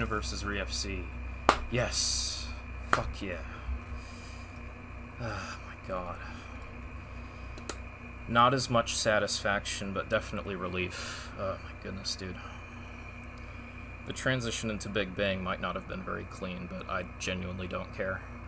versus reFC. Yes. Fuck yeah. Oh my god. Not as much satisfaction, but definitely relief. Oh my goodness, dude. The transition into Big Bang might not have been very clean, but I genuinely don't care.